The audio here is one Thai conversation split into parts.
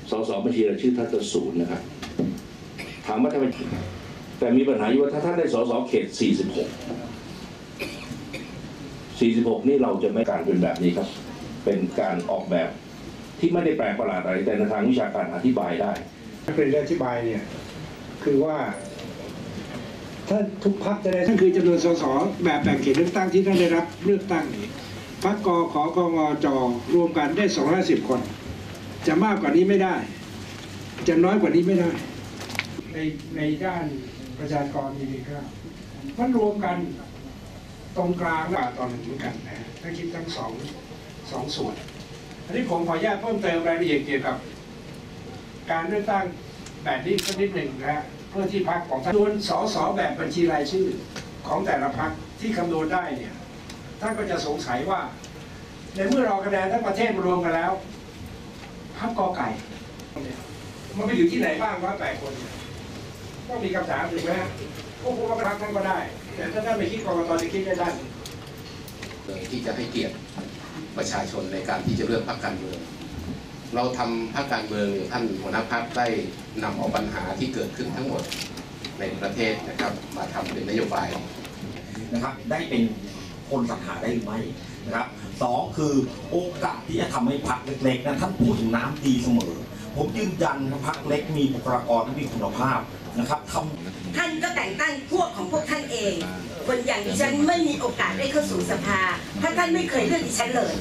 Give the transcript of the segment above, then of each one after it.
สสบัญชีรายชื่อท่านจะศูนย์นะครับถามว่าทำไมแต่มีปัญหาอยู่ว่าถ้าท่านได้สสเขต46นี่เราจะไม่การเป็นแบบนี้ครับเป็นการออกแบบที่ไม่ได้แปลกประหลาดอะไรแต่ในทางวิชาการอธิบายได้เป็นอธิบายเนี่ยคือว่าถ้าทุกพรรคจะได้ท่านคือจำนวนสสแบบแบ่งเขตเลือกตั้งที่ท่านได้รับเลือกตั้งนี้พรรคกขกงจรวมกันได้210 คนจะมากกว่านี้ไม่ได้จะน้อยกว่านี้ไม่ได้ในด้านประชากรมีครับมันรวมกันตรงกลางและตอนหนึ่งเหมือนกันนะถ้าคิดทั้งสองส่วนอันนี้ผมขออนุญาตเพิ่มเติมรายละเอียดเกี่ยวกับการเลือกตั้งแบบนี้สักนิดหนึ่งนะเพื่อที่พรรคของท่านส่วนสสแบบบัญชีรายชื่อของแต่ละพรรคที่คำนวณได้เนี่ยท่านก็จะสงสัยว่าในเมื่อเราคะแนนทั้งประเทศรวมกันแล้วพรรคกไก่มันไปอยู่ที่ไหนบ้าง108 คนต้องมีคำถามถูกไหมฮะพวกพรรคท่านก็ได้แต่ถ้าท่านไม่คิดกกตจะคิดได้ด้านที่จะให้เกียรติประชาชนในการที่จะเลือกพรรคการเมืองเราทำพรรคการเมืองท่านหัวหน้าพรรคได้นำเอาปัญหาที่เกิดขึ้นทั้งหมดในประเทศนะครับมาทำเป็นนโยบายนะครับได้เป็นคนสังหาได้หรือไม่นะครับ2คือโอกาสที่จะทำให้พรรคเล็กๆนะท่านพูดถึงน้ำดีเสมอผมยืนยันนะพรรคเล็กมีบุคลากรที่มีคุณภาพนะครับท่านก็แต่งตั้งพวกของพวกท่านเองคนอย่างดิฉันไม่มีโอกาสได้เข้าสู่สภาเพราะท่านไม่เคยเลือกดิฉันเลย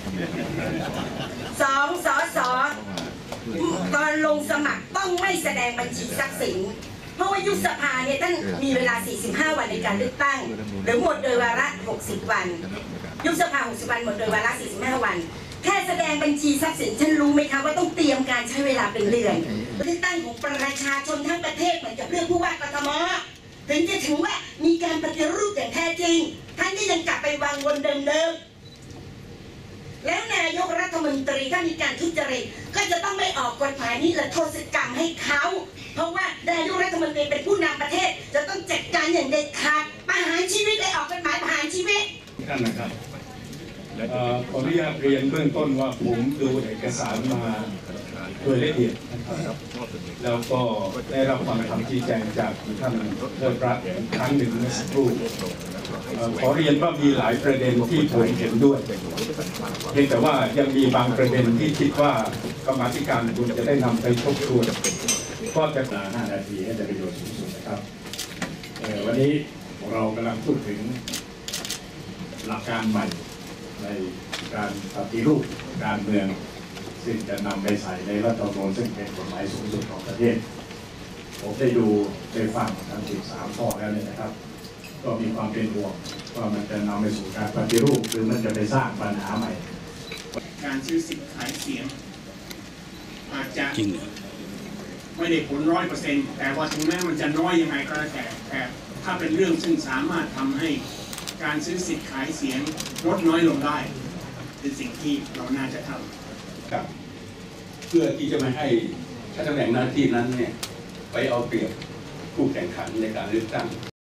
2 สสตอนลงสมัครต้องไม่แสดงบัญชีทรัพย์สินเพราะว่ายุบสภาเนี่ยท่านมีเวลา45 วันในการเลือกตั้งหรือหมดโดยวาระ60 วันยุบสภา60 วันหมดโดยวาระ45 วันแค่แสดงบัญชีทรัพย์สินฉันรู้ไหมคะว่าต้องเตรียมการใช้เวลาเป็นเดือนเลือกตั้งของประชาชนทั้งประเทศเหมือนกับเรื่องผู้ว่ากทมถึงจะถือว่ามีการปฏิรูปอย่างแท้จริงท่านก็ยังกลับไปวางวนเดิมแล้วนายกรัฐมนตรีถ้ามีการทุจริตก็จะต้องไม่ออกกฎหมายนี้และโทษกรรมให้เขาเพราะว่านายกรัฐมนตรีเป็นผู้นำประเทศจะต้องจัดการอย่างเด็ดขาดประหารชีวิตได้ออกกฎหมายประหารชีวิตท่านนะครับขออนุญาตเรียนเบื้องต้นว่าผมดูเอกสารมาโดยละเอียดนะครับแล้วก็ได้รับฟังคำชี้แจงจากท่านเลิศรัตน์ครั้งหนึ่งเมื่อสักครู่ขอเรียนว่ามีหลายประเด็นที่ผมเห็นด้วยเพียงแต่ว่ายังมีบางประเด็นที่คิดว่ากรรมาธิการควรจะได้นำไปทบทวนก็จะ5 นาทีให้ได้ประโยชน์สูงสุดนะครับวันนี้เรากำลังพูดถึงหลักการใหม่ในการปฏิรูปการเมืองซึ่งจะนำไปใส่ในรัฐธรรมนูญซึ่งเป็นกฎหมายสูงสุดของประเทศผมได้ฟังทั้ง13 ข้อแล้วเนี่ยนะครับก็มีความเป็นห่วงว่ามันจะนำไปสู่การปฏิรูปหรือมันจะไปสร้างปัญหาใหม่การซื้อสิทธิ์ขายเสียงอาจจะไม่ได้ผล100%แต่ว่าถึงแม้มันจะน้อยยังไงก็แล้วแต่ถ้าเป็นเรื่องซึ่งสามารถทำให้การซื้อสิทธิ์ขายเสียงลดน้อยลงได้เป็นสิ่งที่เราน่าจะทำครับเพื่อที่จะไม่ให้ตำแหน่งหน้าที่นั้นเนี่ยไปเอาเปรียบผู้แข่งขันในการเลือกตั้ง